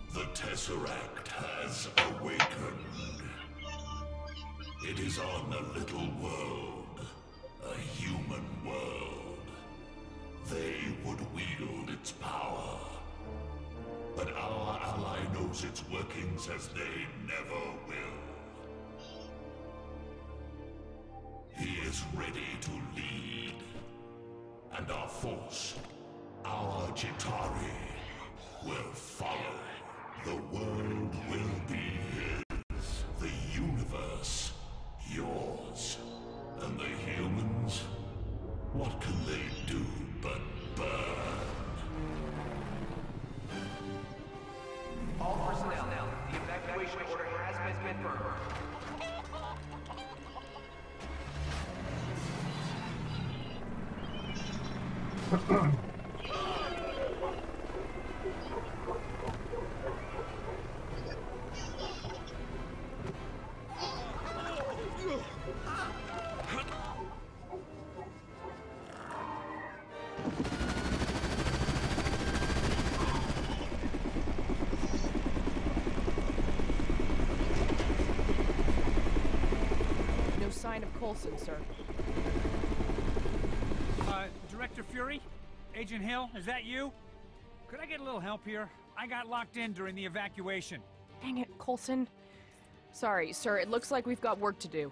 The Tesseract has awakened. It is on a little world, a human world. They would wield its power. But our ally knows its workings as they never will. He is ready to lead. And our force, our Chitauri, will follow. The world will be his. The universe, yours. And the humans, what can they do but burn? All personnel, the evacuation order has been confirmed. No sign of Coulson, sir. Director Fury? Agent Hill, is that you? Could I get a little help here? I got locked in during the evacuation. Dang it, Coulson. Sorry, sir, it looks like we've got work to do.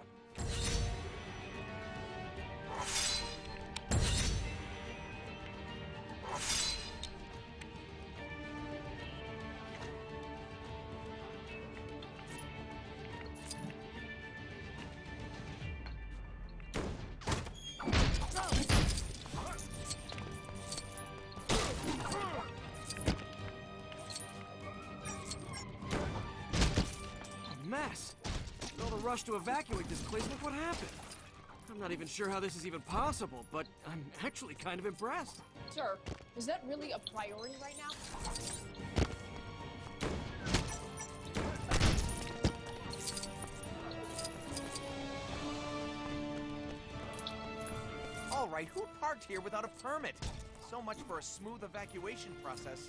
Mess. With all the rush to evacuate this place, look what happened. I'm not even sure how this is even possible, but I'm actually kind of impressed. Sir, is that really a priority right now? All right, who parked here without a permit? So much for a smooth evacuation process.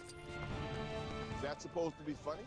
Is that supposed to be funny?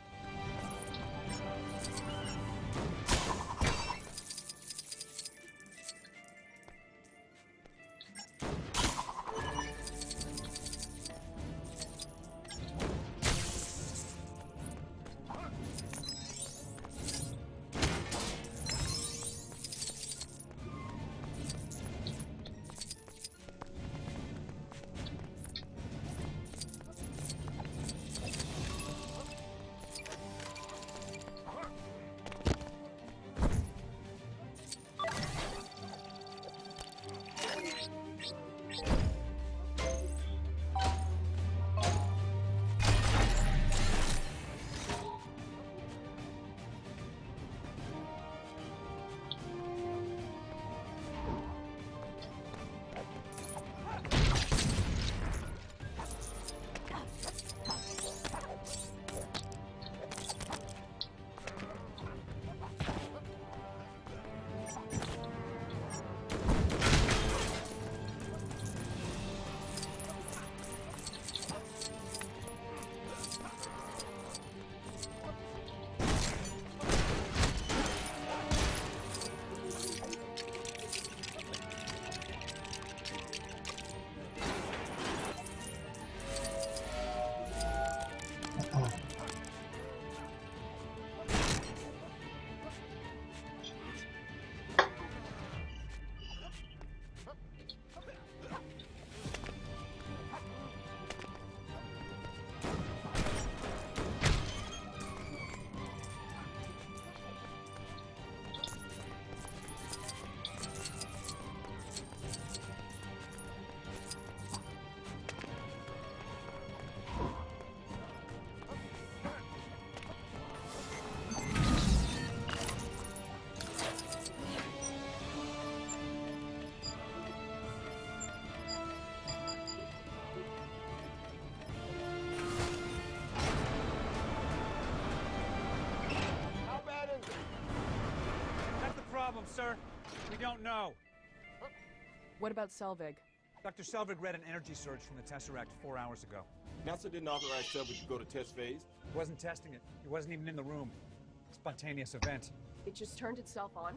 Problem, sir. We don't know. What about Selvig? Dr. Selvig read an energy surge from the Tesseract 4 hours ago. NASA didn't authorize Selvig to go to test phase. He wasn't testing it. He wasn't even in the room. Spontaneous event. It just turned itself on?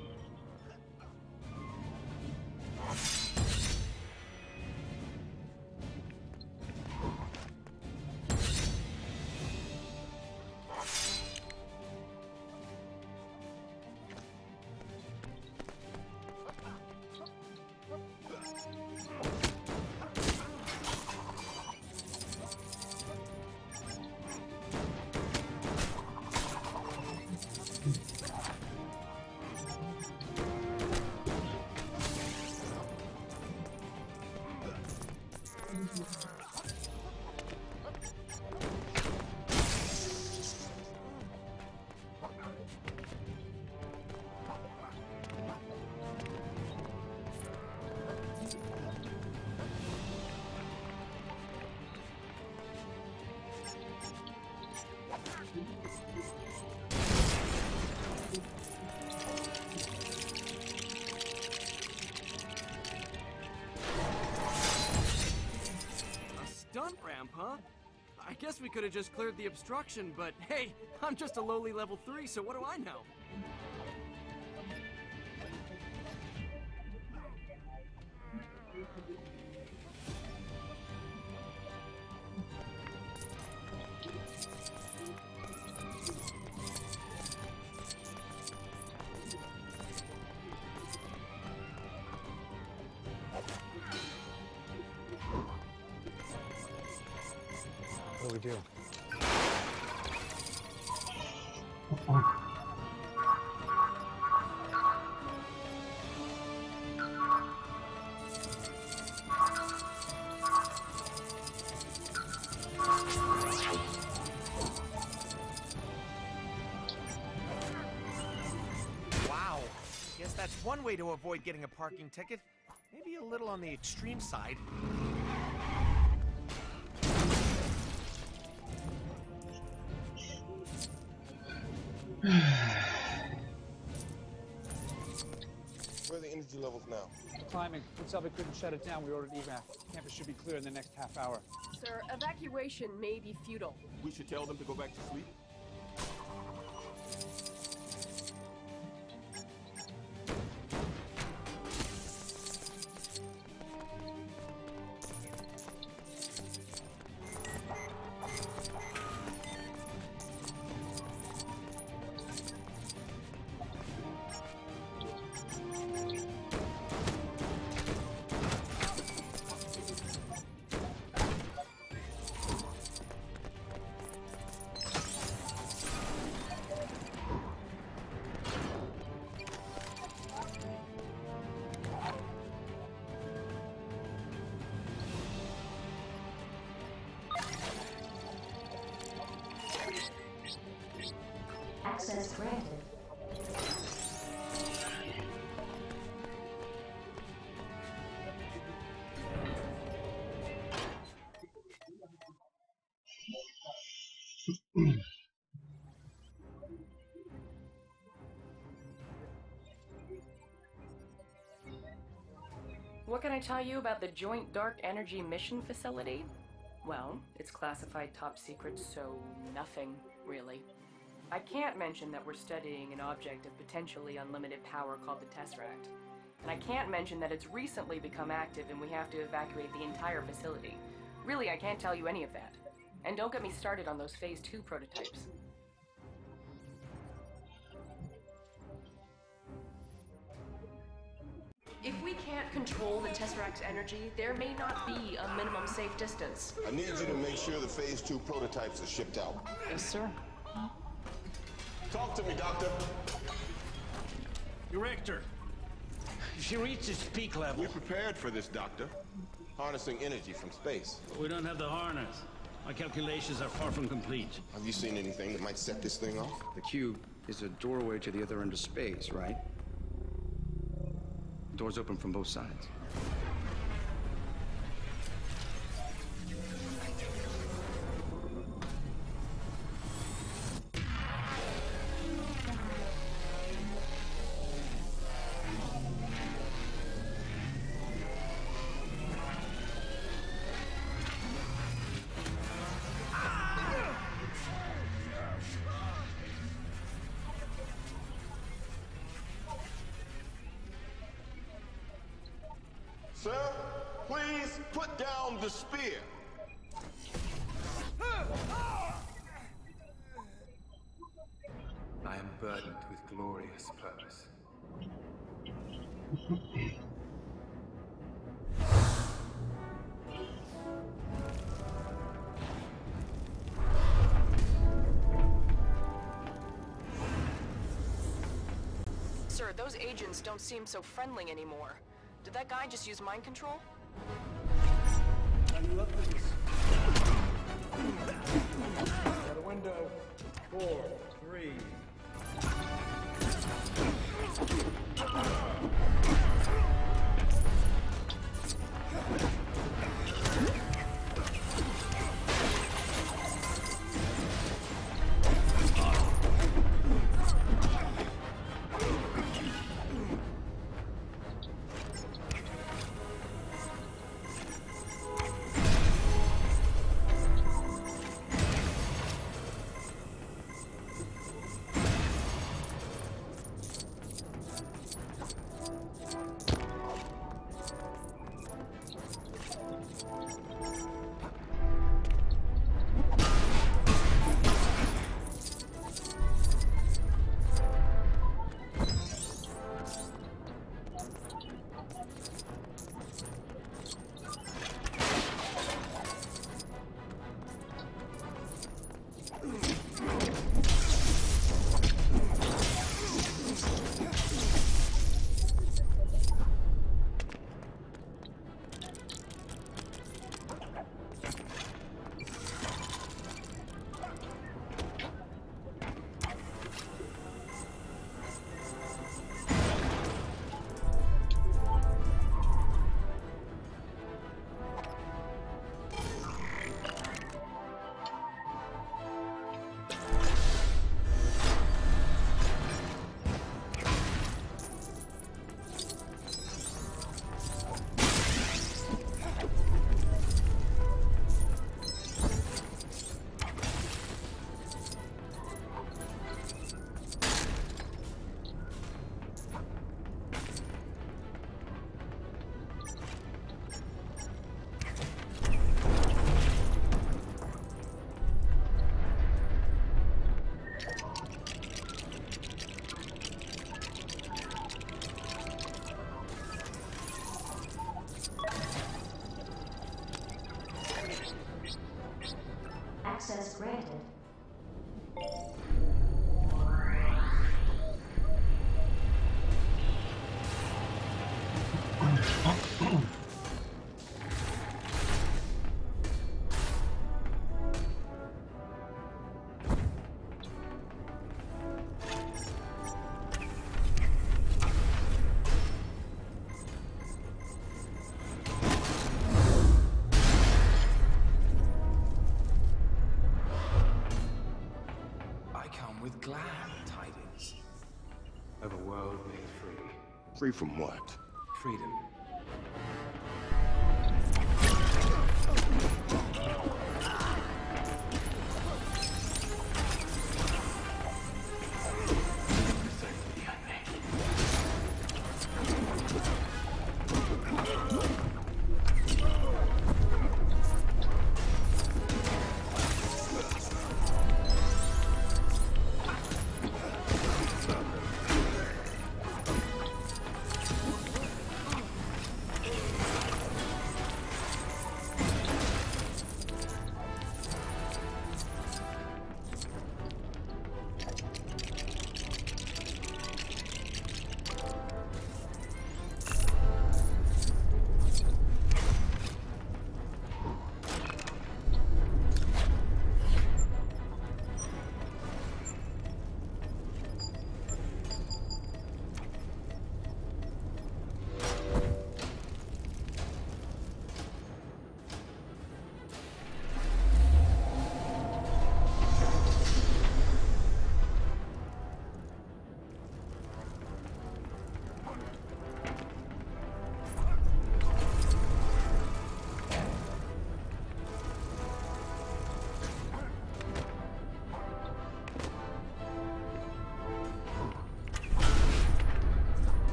Stunt ramp, huh? I guess we could have just cleared the obstruction, but hey, I'm just a lowly level 3, so what do I know? What do we do? Wow. Guess that's one way to avoid getting a parking ticket. Maybe a little on the extreme side. Where are the energy levels now? Climbing. When Selvig couldn't shut it down, we ordered evac. Campus should be clear in the next half hour. Sir, evacuation may be futile. We should tell them to go back to sleep. Access granted. What can I tell you about the Joint Dark Energy Mission Facility? Well, it's classified top secret, so nothing, really. I can't mention that we're studying an object of potentially unlimited power called the Tesseract. And I can't mention that it's recently become active and we have to evacuate the entire facility. Really, I can't tell you any of that. And don't get me started on those Phase 2 prototypes. If we can't control the Tesseract's energy, there may not be a minimum safe distance. I need you to make sure the Phase 2 prototypes are shipped out. Yes, sir. Talk to me, Doctor. Director, if she reaches peak level... We prepared for this, Doctor. Harnessing energy from space. We don't have the harness. My calculations are far from complete. Have you seen anything that might set this thing off? The cube is a doorway to the other end of space, right? Doors open from both sides. Sir, please put down the spear. I am burdened with glorious purpose. Sir, those agents don't seem so friendly anymore. Did that guy just use mind control? Are you up for this? Got a window. 4, 3. Access granted. With glad tidings of a world made free. Free from what? Freedom.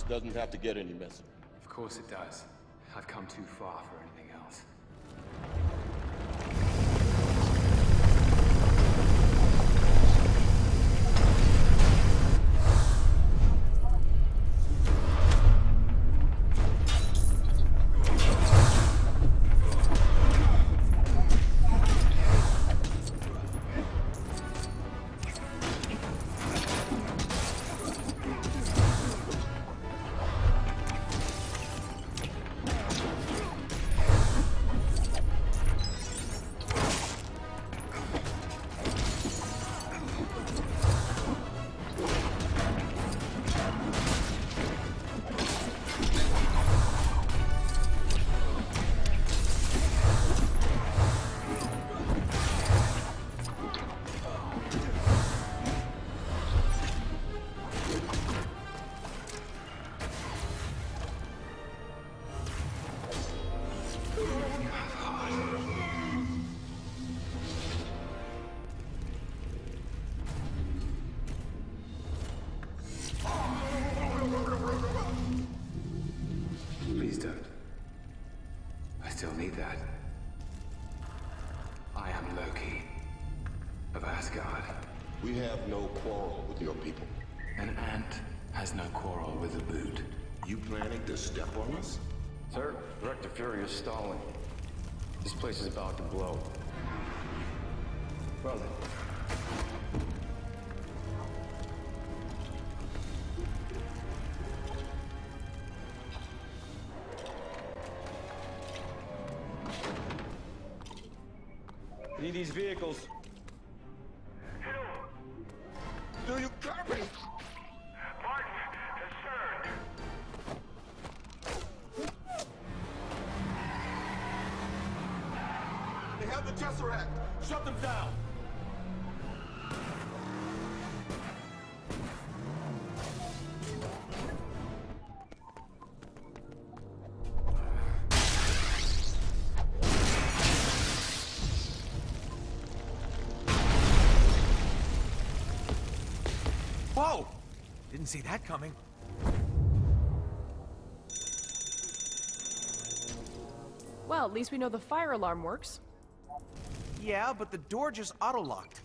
doesn't have to get any messier. Of course it does. I've come too far for anything else. Please don't. I still need that. I am Loki of Asgard. We have no quarrel with your people. An ant has no quarrel with a boot. You planning to step on us? Sir, Director Fury is stalling. This place is about to blow. Well then. Need these vehicles. Do you copy? Martin, concerned. They have the Tesseract. Shut them down. Whoa! Didn't see that coming. Well, at least we know the fire alarm works. Yeah, but the door just auto-locked.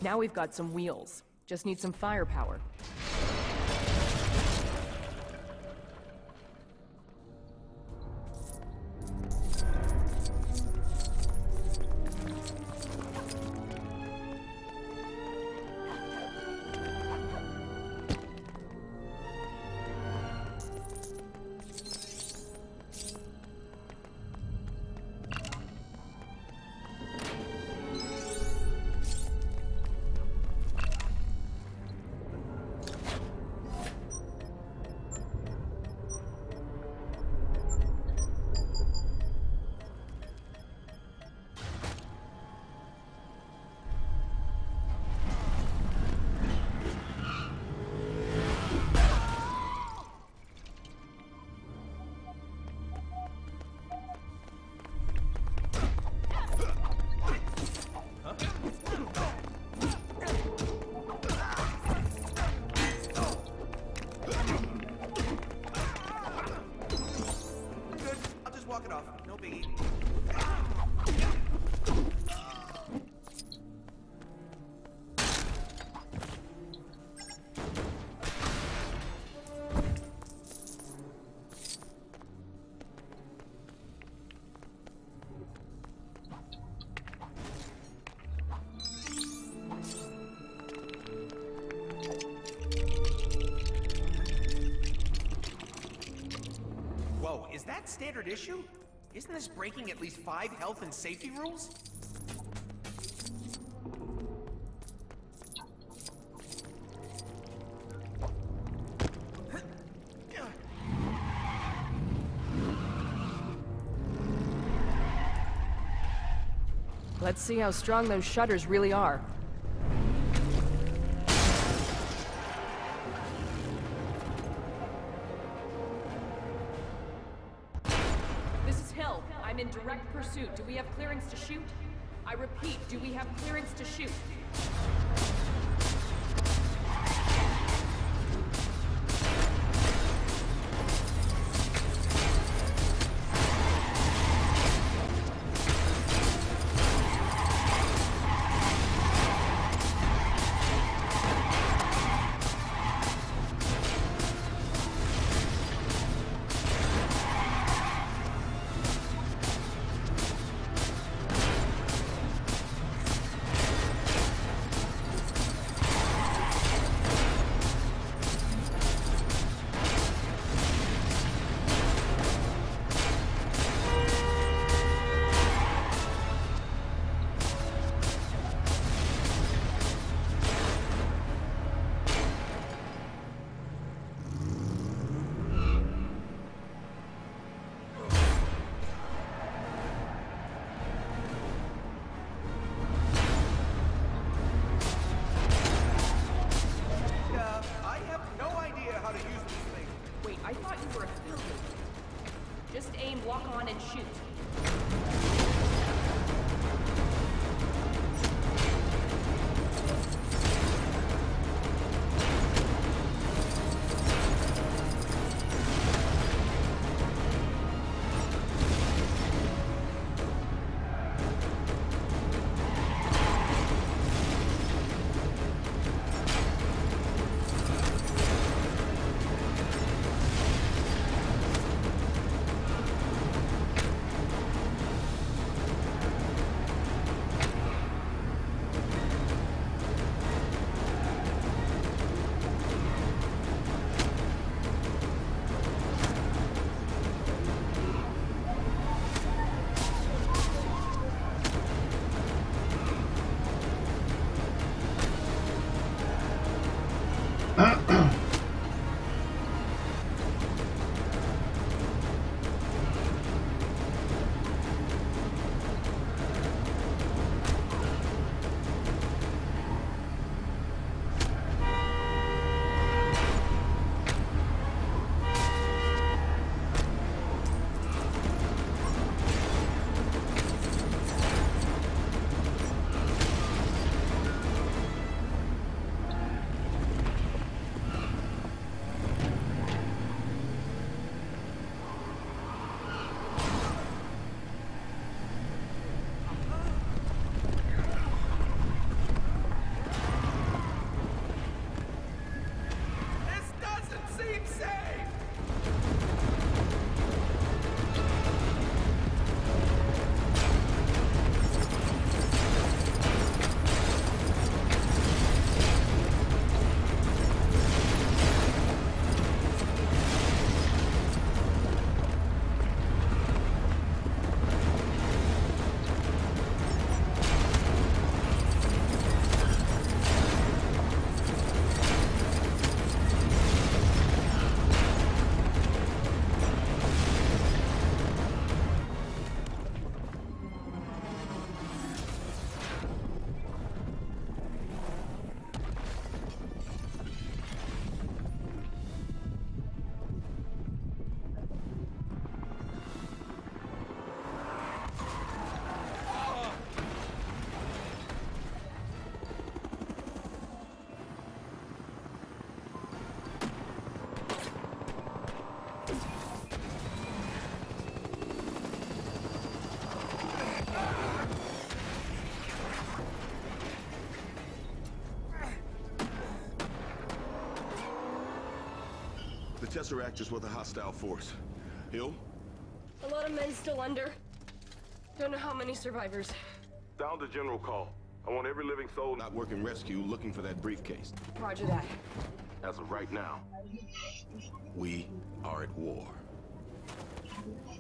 Now we've got some wheels. Just need some firepower. Whoa, is that standard issue? Isn't this breaking at least 5 health and safety rules? Let's see how strong those shutters really are. This is Hill. I'm in direct pursuit. Do we have clearance to shoot? I repeat, do we have clearance to shoot? I thought you were a field agent. Just aim, walk on, and shoot. Tesseract is with a hostile force. Hill? A lot of men still under. Don't know how many survivors. Sound the general call. I want every living soul not working rescue looking for that briefcase. Roger that. As of right now, we are at war.